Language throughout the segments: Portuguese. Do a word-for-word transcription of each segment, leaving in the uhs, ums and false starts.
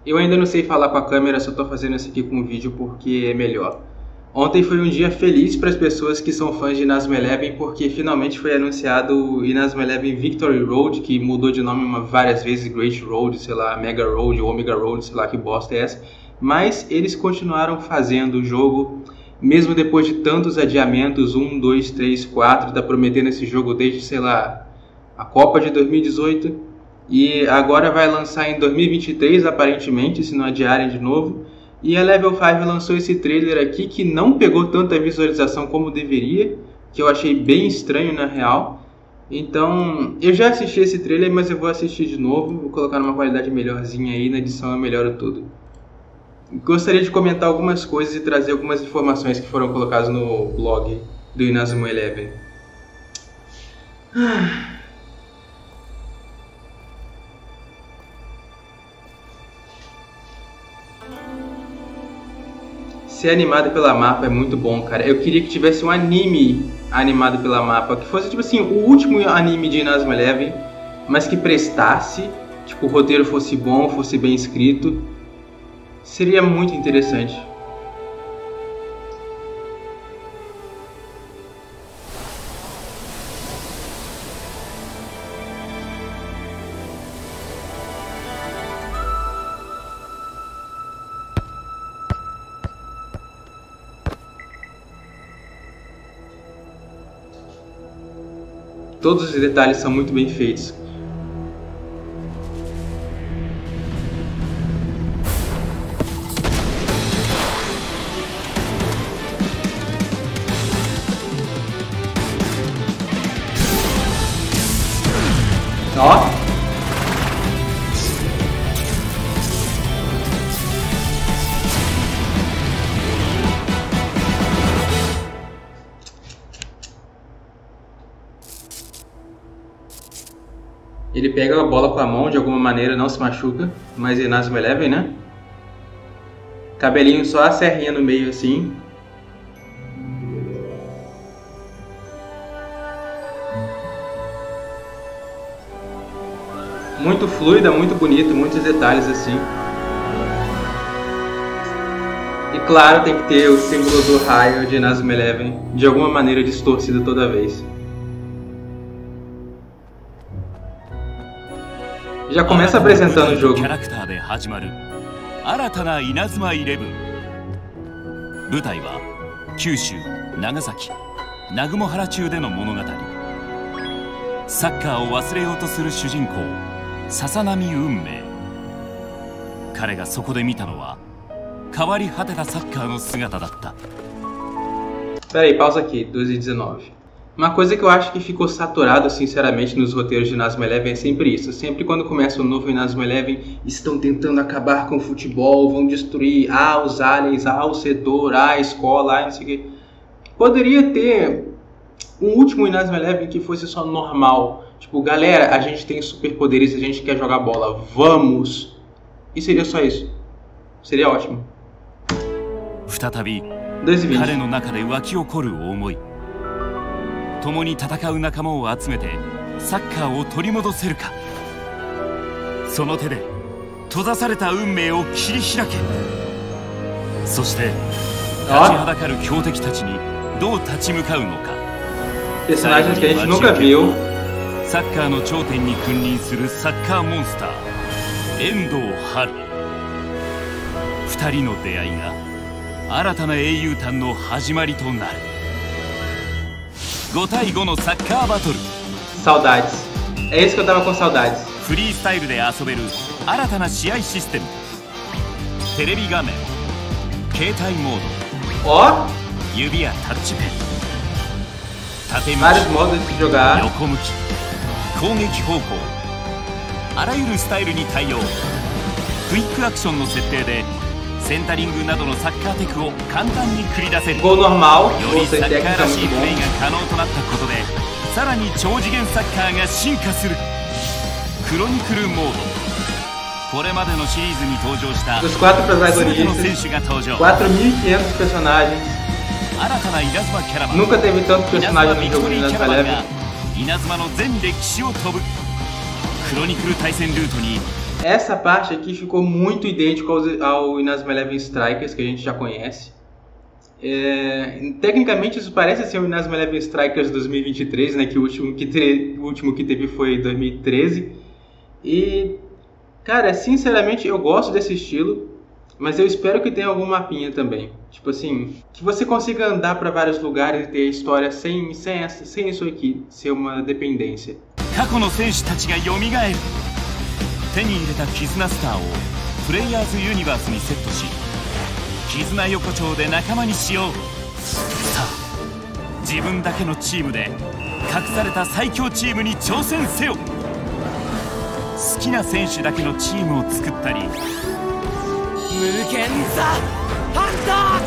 Eu ainda não sei falar com a câmera, só tô fazendo isso aqui com o vídeo porque é melhor. Ontem foi um dia feliz para as pessoas que são fãs de Inazuma Eleven, porque finalmente foi anunciado o Inazuma Eleven Victory Road, que mudou de nome uma, várias vezes, Great Road, sei lá, Mega Road, Omega Road, sei lá que bosta é essa. Mas eles continuaram fazendo o jogo, mesmo depois de tantos adiamentos, um, dois, três, quatro, tá prometendo esse jogo desde, sei lá, a Copa de dois mil e dezoito. E agora vai lançar em dois mil e vinte e três, aparentemente, se não adiarem de novo. E a Level cinco lançou esse trailer aqui que não pegou tanta visualização como deveria, que eu achei bem estranho na real. Então, eu já assisti esse trailer, mas eu vou assistir de novo, vou colocar numa qualidade melhorzinha aí, na edição eu melhoro tudo. Gostaria de comentar algumas coisas e trazer algumas informações que foram colocadas no blog do Inazuma Eleven. Ah... Ser animado pela mapa é muito bom, cara. Eu queria que tivesse um anime animado pela mapa, que fosse tipo assim, o último anime de Inazuma Eleven, mas que prestasse, tipo, o roteiro fosse bom, fosse bem escrito. Seria muito interessante. Todos os detalhes são muito bem feitos. Ó. Ele pega a bola com a mão, de alguma maneira não se machuca, mas Inazuma Eleven, né? Cabelinho só a serrinha no meio assim. Muito fluida, muito bonito, muitos detalhes assim. E claro, tem que ter o símbolo do raio de Inazuma Eleven, de alguma maneira distorcido toda vez. Já começa apresentando o jogo. 舞台は九州長崎南雲原中での物語。サッカーを忘れようとする主人公笹波運命。彼がそこで見たのは変わり果てたサッカーの姿だった。 Peraí, pausa aqui, doze e dezenove. Uma coisa que eu acho que ficou saturado, sinceramente, nos roteiros de Inazuma Eleven é sempre isso. Sempre quando começa um novo Inazuma Eleven, estão tentando acabar com o futebol, vão destruir, ah, os aliens, ah, o setor, ah, a escola, ah, não sei o que. Poderia ter um último Inazuma Eleven que fosse só normal. Tipo, galera, a gente tem superpoderes, a gente quer jogar bola, vamos! E seria só isso. Seria ótimo. doze e vinte. 共に戦う仲間を集めてサッカーを取り戻せるか。その手で閉ざされた運命を切り開け。そして立ちはだかる強敵たちにどう立ち向かうのか。サッカーの頂点に君臨するサッカーモンスター遠藤春。二人の出会いが新たな英雄譚の始まりとなる。 ご対ごのサッカーバトル。 Saudades. É isso que eu tava com saudades. フリースタイルで遊べる新たな試合システム。テレビ画面、携帯モード、 ó, 指やタッチペン、縦向き、 vários modos de jogar. 横向き、攻撃方向、あらゆるスタイルに対応。クイックアクションの設定でセンタリングなどのサッカーテクを簡単に繰り出せる。 Gol normal, よりサッカーらしいプレーが可能となったことで、さらに超次元サッカーが進化する。クロニクルモード。これまでのシリーズに登場した全ての選手が登場。 quatro mil e quinhentos personagens. 新たな稲妻キャラバン。 Nunca teve tantos personagens no jogo de Inazuma Eleven. 稲妻の全歴史を飛ぶ。クロニクル対戦ルートに Essa parte aqui ficou muito idêntico ao, ao Inazuma Eleven Strikers, que a gente já conhece. É, tecnicamente isso parece ser o Inazuma Eleven Strikers dois mil e vinte e três, né, que o último que, te, o último que teve foi em dois mil e treze. E, cara, sinceramente eu gosto desse estilo, mas eu espero que tenha algum mapinha também. Tipo assim, que você consiga andar para vários lugares e ter história sem, sem, essa, sem isso aqui ser uma dependência. 手に入れた絆スターをプレイヤーズユニバースにセットし絆横丁で仲間にしよう。さあ自分だけのチームで隠された最強チームに挑戦せよ。好きな選手だけのチームを作ったり無限ザ・ハ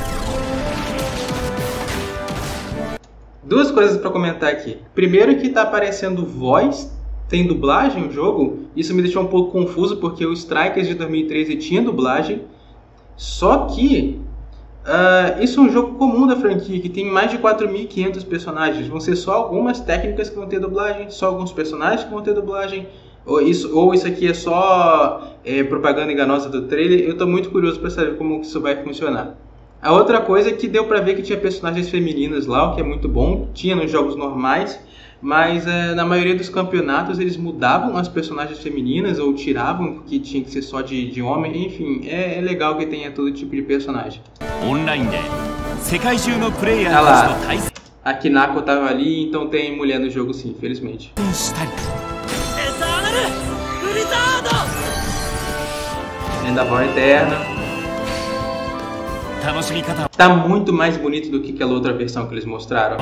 ンター。 Duas coisas para comentar aqui. Primeiro que tá aparecendo voz, tem dublagem no jogo. Isso me deixou um pouco confuso porque o Strikers de dois mil e treze tinha dublagem. Só que uh, isso é um jogo comum da franquia, que tem mais de quatro mil e quinhentos personagens. Vão ser só algumas técnicas que vão ter dublagem, só alguns personagens que vão ter dublagem. Ou isso, ou isso aqui é só é, propaganda enganosa do trailer. Eu estou muito curioso para saber como isso vai funcionar. A outra coisa é que deu pra ver que tinha personagens femininas lá, o que é muito bom. Tinha nos jogos normais, mas é, na maioria dos campeonatos eles mudavam as personagens femininas ou tiravam, porque tinha que ser só de, de homem. Enfim, é, é legal que tenha todo tipo de personagem. Online, olha lá, a Kinako tava ali, então tem mulher no jogo sim, infelizmente. Vendaval Eterna. Tá muito mais bonito do que aquela outra versão que eles mostraram.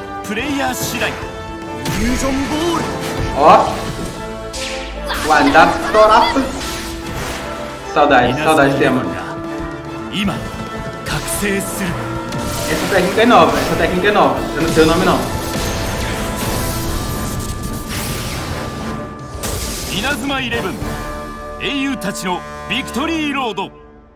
Ó, Wandatorapa. Saudade, saudade tema. Essa técnica é nova, essa técnica é nova. Eu não sei o nome não. Inazuma Eleven, Eiyu Tachi no Victory Road.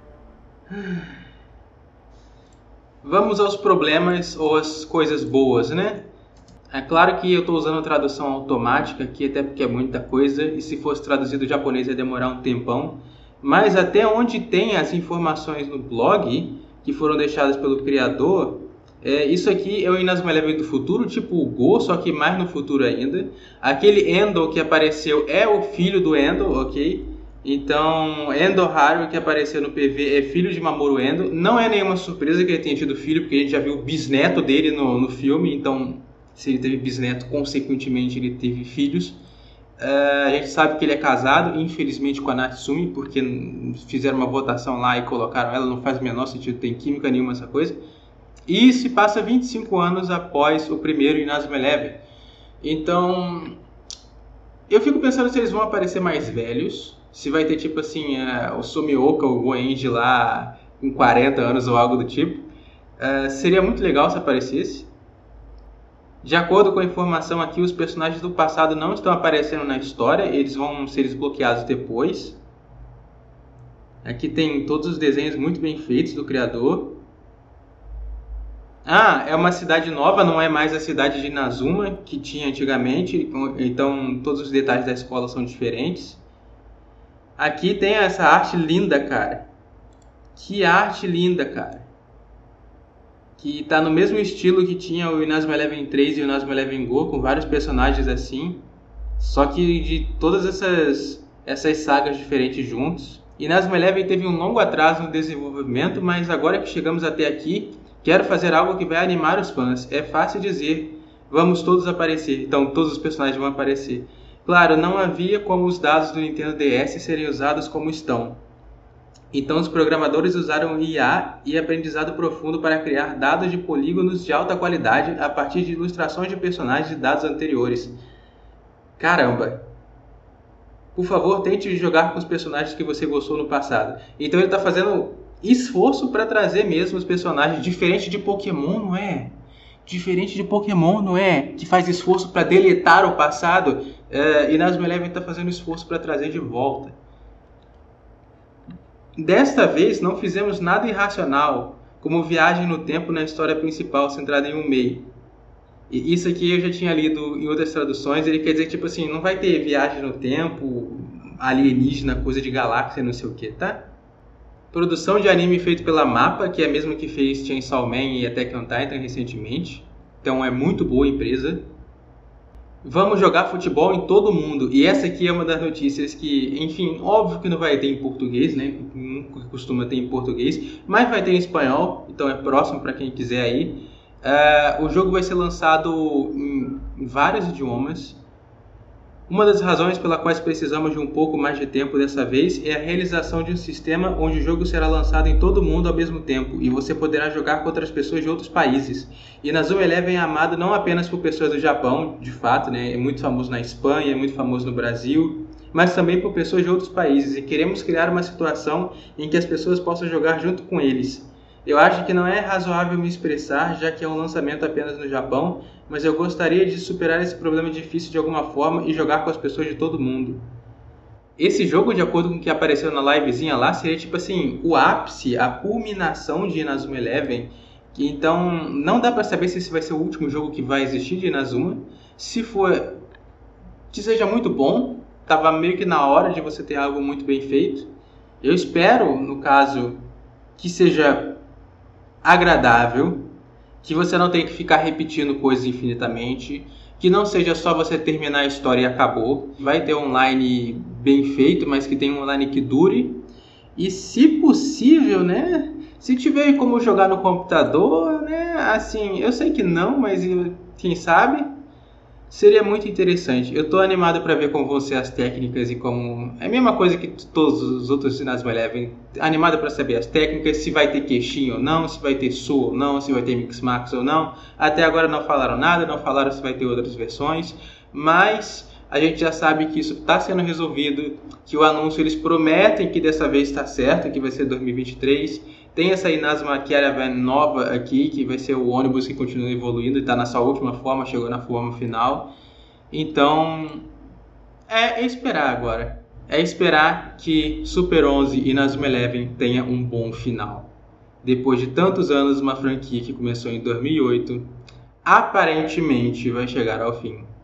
Vamos aos problemas ou às coisas boas, né? É claro que eu estou usando tradução automática aqui, até porque é muita coisa, e se fosse traduzido japonês ia demorar um tempão. Mas até onde tem as informações no blog, que foram deixadas pelo criador, é, isso aqui é o Inazuma Eleven do futuro, tipo o Go, só que mais no futuro ainda. Aquele Endo que apareceu é o filho do Endo, ok? Então, Endo Haru, que apareceu no P V, é filho de Mamoru Endo. Não é nenhuma surpresa que ele tenha tido filho, porque a gente já viu o bisneto dele no, no filme. Então, se ele teve bisneto, consequentemente ele teve filhos. Uh, a gente sabe que ele é casado, infelizmente, com a Natsumi, porque fizeram uma votação lá e colocaram ela. Não faz o menor sentido, tem química nenhuma essa coisa. E se passa vinte e cinco anos após o primeiro Inazuma Eleven. Então, eu fico pensando se eles vão aparecer mais velhos. Se vai ter tipo assim, uh, o Sumioka, o Goenji lá com quarenta anos ou algo do tipo. Uh, seria muito legal se aparecesse. De acordo com a informação aqui, os personagens do passado não estão aparecendo na história. Eles vão ser desbloqueados depois. Aqui tem todos os desenhos muito bem feitos do criador. Ah, é uma cidade nova, não é mais a cidade de Inazuma que tinha antigamente. Então todos os detalhes da escola são diferentes. Aqui tem essa arte linda, cara. Que arte linda, cara. Que tá no mesmo estilo que tinha o Inazuma Eleven três e o Inazuma Eleven Go, com vários personagens assim. Só que de todas essas, essas sagas diferentes juntos. Inazuma Eleven teve um longo atraso no desenvolvimento, mas agora que chegamos até aqui, quero fazer algo que vai animar os fãs. É fácil dizer, vamos todos aparecer. Então todos os personagens vão aparecer. Claro, não havia como os dados do Nintendo D S serem usados como estão. Então os programadores usaram I A e aprendizado profundo para criar dados de polígonos de alta qualidade a partir de ilustrações de personagens de dados anteriores. Caramba! Por favor, tente jogar com os personagens que você gostou no passado. Então ele está fazendo esforço para trazer mesmo os personagens, diferente de Pokémon, não é? Diferente de Pokémon, não é? Que faz esforço para deletar o passado. Uh, e Inazuma Eleven está fazendo esforço para trazer de volta. Desta vez não fizemos nada irracional, como viagem no tempo na história principal centrada em um Mei. E isso aqui eu já tinha lido em outras traduções. Ele quer dizer tipo assim, não vai ter viagem no tempo, alienígena, coisa de galáxia, não sei o que, tá? Produção de anime feito pela MAPPA, que é a mesma que fez Chainsaw Man e Attack on Titan recentemente. Então é muito boa a empresa. Vamos jogar futebol em todo mundo. E essa aqui é uma das notícias que, enfim, óbvio que não vai ter em português, né? Nunca costuma ter em português, mas vai ter em espanhol, então é próximo para quem quiser aí. Uh, o jogo vai ser lançado em, em vários idiomas. Uma das razões pela quais precisamos de um pouco mais de tempo dessa vez é a realização de um sistema onde o jogo será lançado em todo mundo ao mesmo tempo e você poderá jogar com outras pessoas de outros países. Inazuma Eleven é amado não apenas por pessoas do Japão, de fato, né? É muito famoso na Espanha, é muito famoso no Brasil, mas também por pessoas de outros países, e queremos criar uma situação em que as pessoas possam jogar junto com eles. Eu acho que não é razoável me expressar, já que é um lançamento apenas no Japão, mas eu gostaria de superar esse problema difícil de alguma forma e jogar com as pessoas de todo mundo. Esse jogo, de acordo com o que apareceu na livezinha lá, seria tipo assim, o ápice, a culminação de Inazuma Eleven. Então, não dá pra saber se esse vai ser o último jogo que vai existir de Inazuma. Se for, que seja muito bom, tava meio que na hora de você ter algo muito bem feito. Eu espero, no caso, que seja agradável, que você não tenha que ficar repetindo coisas infinitamente, que não seja só você terminar a história e acabou. Vai ter online bem feito, mas que tenha um online que dure. E se possível, né, se tiver como jogar no computador, né, assim, eu sei que não, mas quem sabe, seria muito interessante. Eu tô animado para ver como vão ser as técnicas e como... É a mesma coisa que todos os outros Inazuma Eleven. Animado para saber as técnicas, se vai ter queixinho ou não, se vai ter Soul ou não, se vai ter Mix Max ou não. Até agora não falaram nada, não falaram se vai ter outras versões, mas a gente já sabe que isso está sendo resolvido, que o anúncio eles prometem que dessa vez está certo, que vai ser dois mil e vinte e três. Tem essa Inazuma Caravan nova aqui, que vai ser o ônibus que continua evoluindo e está na sua última forma, chegou na forma final. Então, é, é esperar agora. É esperar que Super onze e Inazuma Eleven tenha um bom final. Depois de tantos anos, uma franquia que começou em dois mil e oito, aparentemente vai chegar ao fim.